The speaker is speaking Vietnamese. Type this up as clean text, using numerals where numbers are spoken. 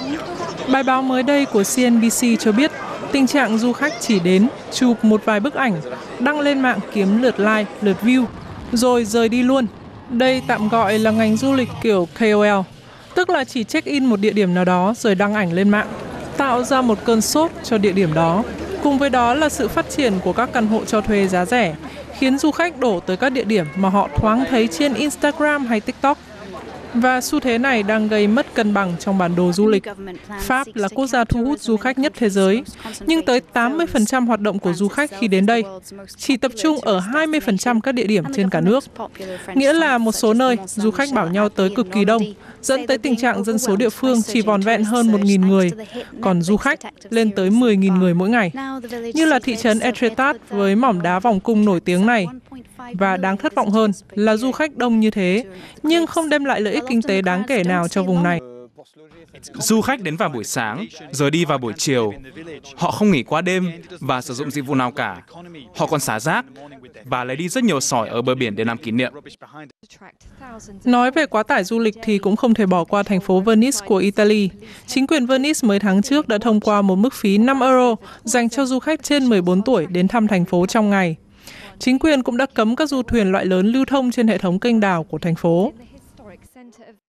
Bài báo mới đây của CNBC cho biết tình trạng du khách chỉ đến, chụp một vài bức ảnh, đăng lên mạng kiếm lượt like, lượt view, rồi rời đi luôn. Đây tạm gọi là ngành du lịch kiểu KOL, tức là chỉ check-in một địa điểm nào đó rồi đăng ảnh lên mạng, tạo ra một cơn sốt cho địa điểm đó. Cùng với đó là sự phát triển của các căn hộ cho thuê giá rẻ, khiến du khách đổ tới các địa điểm mà họ thoáng thấy trên Instagram hay TikTok. Và xu thế này đang gây mất cân bằng trong bản đồ du lịch. Pháp là quốc gia thu hút du khách nhất thế giới, nhưng tới 80% hoạt động của du khách khi đến đây chỉ tập trung ở 20% các địa điểm trên cả nước. Nghĩa là một số nơi, du khách bảo nhau tới cực kỳ đông, dẫn tới tình trạng dân số địa phương chỉ vòn vẹn hơn 1.000 người, còn du khách lên tới 10.000 người mỗi ngày. Như là thị trấn Etretat với mỏm đá vòng cung nổi tiếng này. Và đáng thất vọng hơn là du khách đông như thế, nhưng không đem lại lợi ích kinh tế đáng kể nào cho vùng này. Du khách đến vào buổi sáng, rồi đi vào buổi chiều. Họ không nghỉ qua đêm và sử dụng dịch vụ nào cả. Họ còn xả rác và lấy đi rất nhiều sỏi ở bờ biển để làm kỷ niệm. Nói về quá tải du lịch thì cũng không thể bỏ qua thành phố Venice của Italy. Chính quyền Venice mấy tháng trước đã thông qua một mức phí 5 euro dành cho du khách trên 14 tuổi đến thăm thành phố trong ngày. Chính quyền cũng đã cấm các du thuyền loại lớn lưu thông trên hệ thống kênh đào của thành phố.